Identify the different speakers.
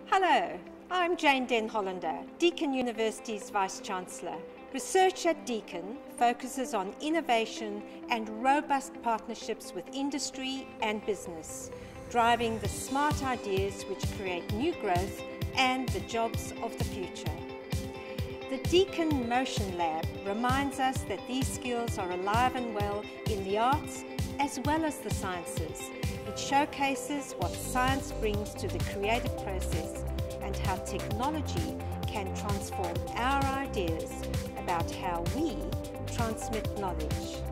Speaker 1: Hello, I'm Jane Den Hollander, Deakin University's Vice-Chancellor. Research at Deakin focuses on innovation and robust partnerships with industry and business, driving the smart ideas which create new growth and the jobs of the future. The Deakin Motion.Lab reminds us that these skills are alive and well in the arts as well as the sciences. It showcases what science brings to the creative process and how technology can transform our ideas about how we transmit knowledge.